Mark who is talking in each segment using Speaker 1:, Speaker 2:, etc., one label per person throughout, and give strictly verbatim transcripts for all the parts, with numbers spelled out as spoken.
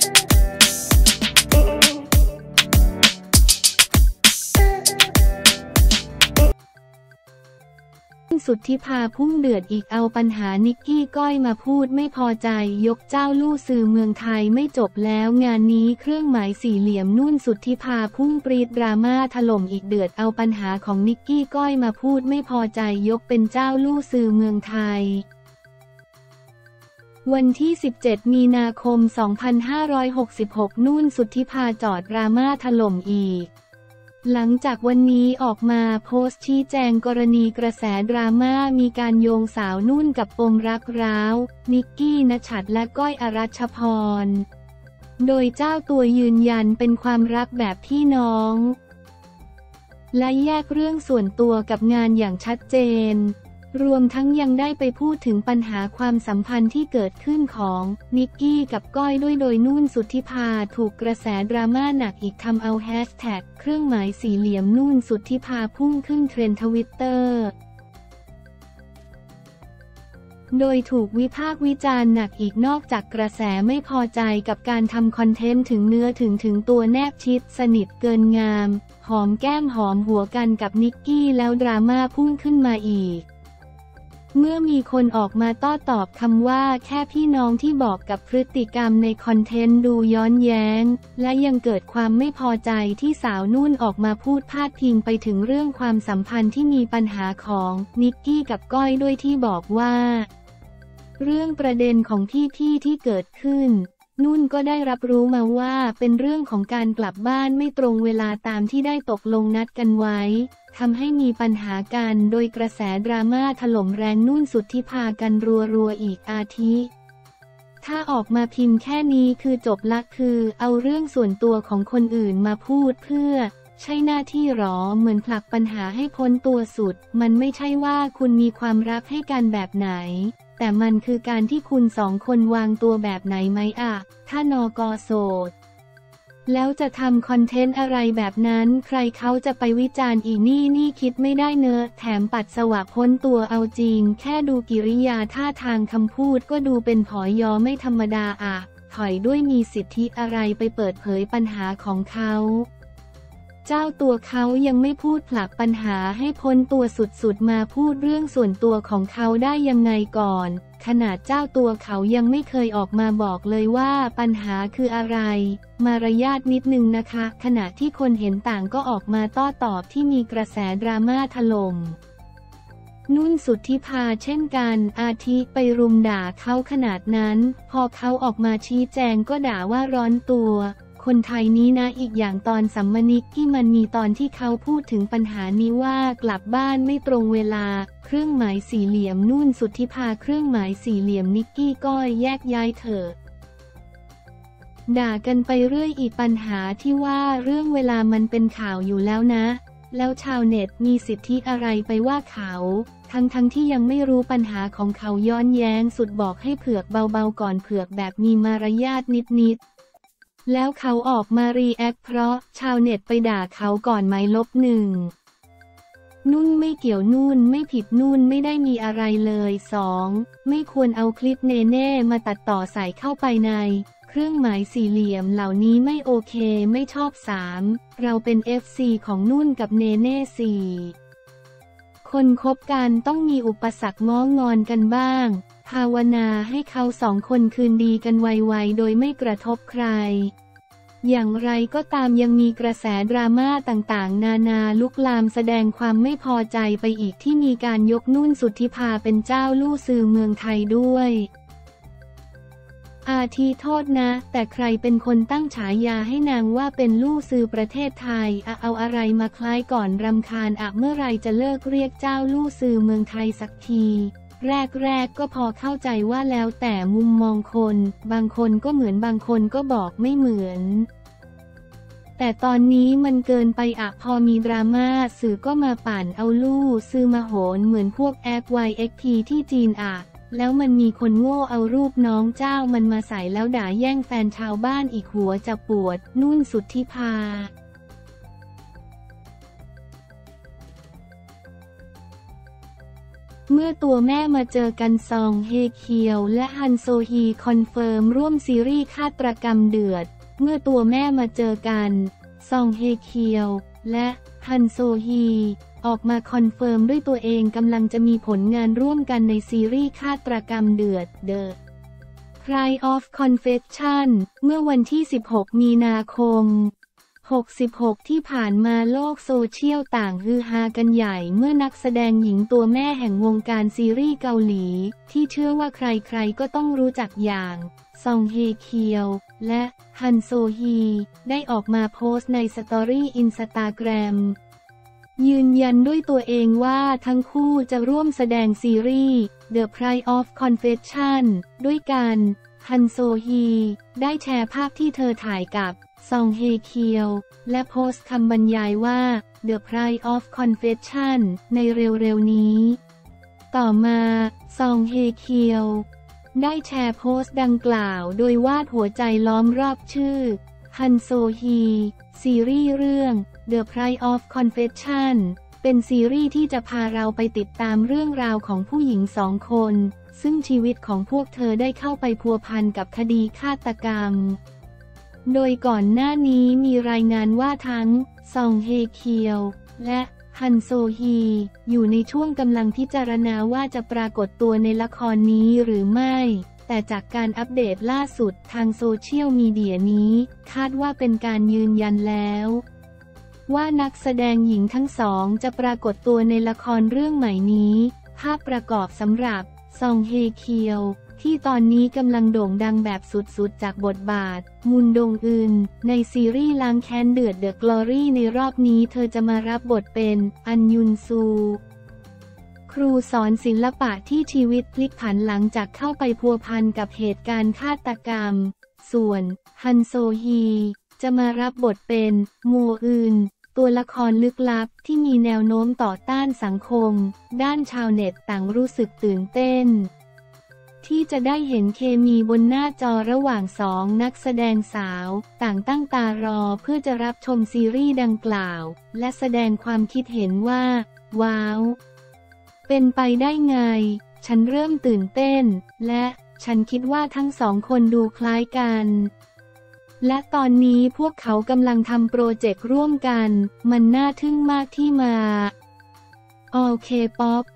Speaker 1: สุทธิภาพุ่งเดือดอีกเอาปัญหานิกกี้ก้อยมาพูดไม่พอใจยกเจ้าลู่สื่อเมืองไทยไม่จบแล้วงานนี้เครื่องหมายสี่เหลี่ยมนุ่นสุทธิภาพุ่งปรีดดราม่าถล่มอีกเดือดเอาปัญหาของนิกกี้ก้อยมาพูดไม่พอใจยกเป็นเจ้าลู่สื่อเมืองไทยวันที่สิบเจ็ดมีนาคมสองพันห้าร้อยหกสิบหกนุ่นสุทธิภาจอดดราม่าถล่มอีกหลังจากวันนี้ออกมาโพสต์ชี้แจงกรณีกระแสดราม่ามีการโยงสาวนุ่นกับปมรักร้าวนิกกี้ณชัดและก้อยอรัชพรโดยเจ้าตัวยืนยันเป็นความรักแบบพี่น้องและแยกเรื่องส่วนตัวกับงานอย่างชัดเจนรวมทั้งยังได้ไปพูดถึงปัญหาความสัมพันธ์ที่เกิดขึ้นของนิกกี้กับก้อยด้วยโดยนุ่นสุทธิภาถูกกระแสดราม่าหนักอีกทำเอาแฮชแท็กเครื่องหมายสี่เหลี่ยมนุ่นสุทธิภาพุ่งขึ้นเทรนด์ทวิตเตอร์โดยถูกวิพากษ์วิจารณ์หนักอีกนอกจากกระแสไม่พอใจกับการทำคอนเทนต์ถึงเนื้อถึงถึงตัวแนบชิดสนิทเกินงามหอมแก้มหอมหัวกันกับนิกกี้แล้วดราม่าพุ่งขึ้นมาอีกเมื่อมีคนออกมาโต้ตอบคำว่าแค่พี่น้องที่บอกกับพฤติกรรมในคอนเทนต์ดูย้อนแย้งและยังเกิดความไม่พอใจที่สาวนุ่นออกมาพูดพาดพิงไปถึงเรื่องความสัมพันธ์ที่มีปัญหาของนิกกี้กับก้อยด้วยที่บอกว่าเรื่องประเด็นของพี่ๆที่เกิดขึ้นนุ่นก็ได้รับรู้มาว่าเป็นเรื่องของการกลับบ้านไม่ตรงเวลาตามที่ได้ตกลงนัดกันไว้ทำให้มีปัญหากันโดยกระแสดราม่าถล่มแรงนุ่นสุทธิภากันรัวๆอีกอาทิถ้าออกมาพิมพ์แค่นี้คือจบละคือเอาเรื่องส่วนตัวของคนอื่นมาพูดเพื่อใช่หน้าที่หรอเหมือนผลักปัญหาให้พ้นตัวสุดมันไม่ใช่ว่าคุณมีความรักให้กันแบบไหนแต่มันคือการที่คุณสองคนวางตัวแบบไหนไหมอะถ้านกโสดแล้วจะทำคอนเทนต์อะไรแบบนั้นใครเขาจะไปวิจารณ์อีนี่นี่คิดไม่ได้เนอะแถมปัดสวะพ้นตัวเอาจริงแค่ดูกิริยาท่าทางคำพูดก็ดูเป็นผอยอไม่ธรรมดาอะถอยด้วยมีสิทธิอะไรไปเปิดเผยปัญหาของเขาเจ้าตัวเขายังไม่พูดผลักปัญหาให้พ้นตัวสุดๆมาพูดเรื่องส่วนตัวของเขาได้ยังไงก่อนขนาดเจ้าตัวเขายังไม่เคยออกมาบอกเลยว่าปัญหาคืออะไรมารยาทนิดนึงนะคะขณะที่คนเห็นต่างก็ออกมาโต้ตอบที่มีกระแสดราม่าถล่มนุ่นสุทธิภาเช่นกันอาทิไปรุมด่าเขาขนาดนั้นพอเขาออกมาชี้แจงก็ด่าว่าร้อนตัวคนไทยนี้นะอีกอย่างตอนสัมมนิกที่มันมีตอนที่เขาพูดถึงปัญหานี้ว่ากลับบ้านไม่ตรงเวลาเครื่องหมายสี่เหลี่ยมนุ่นสุทธิภาเครื่องหมายสี่เหลี่ยมนิกกี้ก้อยแยกย้ายเถอะด่ากันไปเรื่อยอีกปัญหาที่ว่าเรื่องเวลามันเป็นข่าวอยู่แล้วนะแล้วชาวเน็ตมีสิทธิอะไรไปว่าเขาทั้งทั้งที่ยังไม่รู้ปัญหาของเขาย้อนแย้งสุดบอกให้เผือกเบาๆก่อนเผือกแบบมีมารยาทนิดๆแล้วเขาออกมารีแอคเพราะชาวเน็ตไปด่าเขาก่อนไหมลบหนึ่งนุ่นไม่เกี่ยวนุ่นไม่ผิดนุ่นไม่ได้มีอะไรเลยสองไม่ควรเอาคลิปเนเน่มาตัดต่อใส่เข้าไปในเครื่องหมายสี่เหลี่ยมเหล่านี้ไม่โอเคไม่ชอบสามเราเป็น เอฟ ซี ของนุ่นกับเนเน่สี่คนคบกันต้องมีอุปสรรคง้องอนกันบ้างภาวนาให้เขาสองคนคืนดีกันไวๆโดยไม่กระทบใครอย่างไรก็ตามยังมีกระแสดราม่าต่างๆนานาลุกลามแสดงความไม่พอใจไปอีกที่มีการยกนุ่นสุทธิภาเป็นเจ้าลู่สื่อเมืองไทยด้วยอาทิโทษนะแต่ใครเป็นคนตั้งฉายาให้นางว่าเป็นลู่สื่อประเทศไทยอะเอาอะไรมาคล้ายก่อนรำคาญอะเมื่อไรจะเลิกเรียกเจ้าลู่สื่อเมืองไทยสักทีแรกๆก็พอเข้าใจว่าแล้วแต่มุมมองคนบางคนก็เหมือนบางคนก็บอกไม่เหมือนแต่ตอนนี้มันเกินไปอะพอมีดราม่าสื่อก็มาปั่นเอาลู่สื่อมาโหนเหมือนพวกแอป วาย เอ็กซ์ พี ที่จีนอะแล้วมันมีคนโง่เอารูปน้องเจ้ามันมาใส่แล้วด่าแย่งแฟนชาวบ้านอีกหัวจะปวดนุ่นสุทธิภาเมื่อตัวแม่มาเจอกันซองเฮเคียวและฮันโซฮีคอนเฟิร์มร่วมซีรีส์ฆาตกรรมเดือดเมื่อตัวแม่มาเจอกันซองเฮเคียวและฮันโซฮีออกมาคอนเฟิร์มด้วยตัวเองกำลังจะมีผลงานร่วมกันในซีรีส์ฆาตกรรมเดือด The Cry of Confession เมื่อวันที่สิบหกมีนาคมหกสิบหกที่ผ่านมาโลกโซเชียลต่างฮือฮากันใหญ่เมื่อนักแสดงหญิงตัวแม่แห่งวงการซีรีส์เกาหลีที่เชื่อว่าใครๆก็ต้องรู้จักอย่างซองเฮเคียวและฮันโซฮีได้ออกมาโพสต์ในสตอรี่อินสตาแกรมยืนยันด้วยตัวเองว่าทั้งคู่จะร่วมแสดงซีรีส์ The Cry of Confession ด้วยกันฮันโซฮีได้แชร์ภาพที่เธอถ่ายกับซองเฮเคียวและโพสต์คำบรรยายว่า The Cry of Confession ในเร็วๆนี้ต่อมาซองเฮเคียวได้แชร์โพสต์ดังกล่าวโดยวาดหัวใจล้อมรอบชื่อฮันโซฮีซีรีส์เรื่อง The Cry of Confession เป็นซีรีส์ที่จะพาเราไปติดตามเรื่องราวของผู้หญิงสองคนซึ่งชีวิตของพวกเธอได้เข้าไปพัวพันกับคดีฆาตกรรมโดยก่อนหน้านี้มีรายงานว่าทั้งซองเฮเคียวและฮันโซฮีอยู่ในช่วงกำลังพิจารณาว่าจะปรากฏตัวในละครนี้หรือไม่แต่จากการอัปเดตล่าสุดทางโซเชียลมีเดียนี้คาดว่าเป็นการยืนยันแล้วว่านักแสดงหญิงทั้งสองจะปรากฏตัวในละครเรื่องใหม่นี้ภาพประกอบสำหรับซองเฮเคียวที่ตอนนี้กำลังโด่งดังแบบสุดๆจากบทบาทมุนดงอึนในซีรีส์ล้างแค้นเดือด The Glory ในรอบนี้เธอจะมารับบทเป็นอันยุนซูครูสอนศิลปะที่ชีวิตพลิกผันหลังจากเข้าไปพัวพันกับเหตุการณ์ฆาตกรรมส่วนฮันโซฮีจะมารับบทเป็นโมอึนตัวละครลึกลับที่มีแนวโน้มต่อต้านสังคมด้านชาวเน็ตต่างรู้สึกตื่นเต้นที่จะได้เห็นเคมีบนหน้าจอระหว่างสองนักแสดงสาวต่างตั้งตารอเพื่อจะรับชมซีรีส์ดังกล่าวและแสดงความคิดเห็นว่าว้าวเป็นไปได้ไงฉันเริ่มตื่นเต้นและฉันคิดว่าทั้งสองคนดูคล้ายกันและตอนนี้พวกเขากำลังทำโปรเจกต์ร่วมกันมันน่าทึ่งมากที่มาโอเคป๊อป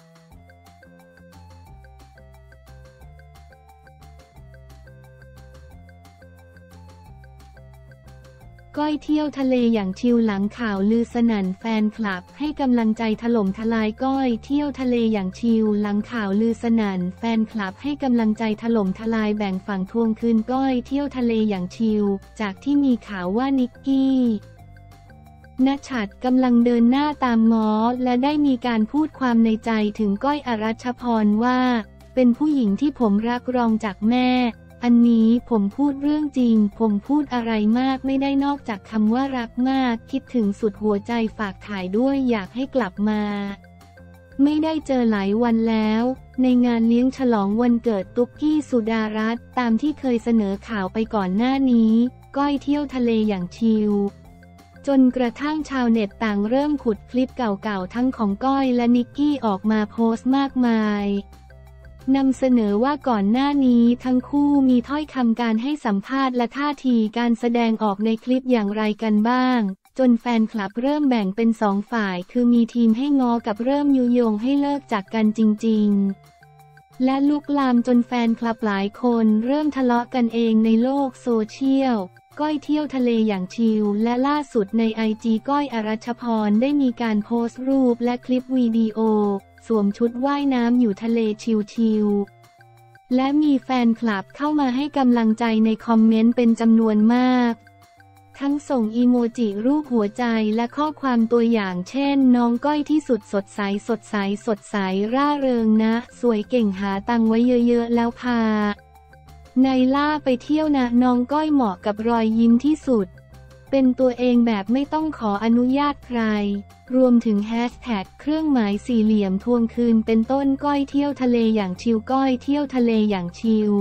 Speaker 1: ก้อยเที่ยวทะเลอย่างชิลหลังข่าวลือสนั่นแฟนคลับให้กำลังใจถล่มทลายก้อยเที่ยวทะเลอย่างชิลหลังข่าวลือสนั่นแฟนคลับให้กำลังใจถล่มทลายแบ่งฝั่งทวงคืนก้อยเที่ยวทะเลอย่างชิลจากที่มีข่าวว่านิกกี้ณชัดกำลังเดินหน้าตามง้อและได้มีการพูดความในใจถึงก้อยอรัชพรว่าเป็นผู้หญิงที่ผมรักรองจากแม่อันนี้ผมพูดเรื่องจริงผมพูดอะไรมากไม่ได้นอกจากคำว่ารักมากคิดถึงสุดหัวใจฝากถ่ายด้วยอยากให้กลับมาไม่ได้เจอหลายวันแล้วในงานเลี้ยงฉลองวันเกิดตุ๊กกี้สุดารัตน์ตามที่เคยเสนอข่าวไปก่อนหน้านี้ก้อยเที่ยวทะเลอย่างชิลจนกระทั่งชาวเน็ตต่างเริ่มขุดคลิปเก่าๆทั้งของก้อยและนิกกี้ออกมาโพสต์มากมายนำเสนอว่าก่อนหน้านี้ทั้งคู่มีถ้อยคำการให้สัมภาษณ์และท่าทีการแสดงออกในคลิปอย่างไรกันบ้างจนแฟนคลับเริ่มแบ่งเป็นสองฝ่ายคือมีทีมให้งอกับเริ่มยุยงให้เลิกจากกันจริงๆและลุกลามจนแฟนคลับหลายคนเริ่มทะเลาะกันเองในโลกโซเชียลก้อยเที่ยวทะเลอย่างชิลและล่าสุดในไอจีก้อยอรัชพรได้มีการโพสต์รูปและคลิปวิดีโอสวมชุดว่ายน้ำอยู่ทะเลชิลๆและมีแฟนคลับเข้ามาให้กำลังใจในคอมเมนต์เป็นจำนวนมากทั้งส่งอีโมจิรูปหัวใจและข้อความตัวอย่างเช่นน้องก้อยที่สุดสดใสสดใสสดใสร่าเริงนะสวยเก่งหาตังไว้เยอะๆแล้วพาไนล่าไปเที่ยวนะน้องก้อยเหมาะกับรอยยิ้มที่สุดเป็นตัวเองแบบไม่ต้องขออนุญาตใครรวมถึงแฮชแท็กเครื่องหมายสี่เหลี่ยมทวงคืนเป็นต้นก้อยเที่ยวทะเลอย่างชิลก้อยเที่ยวทะเลอย่างชิล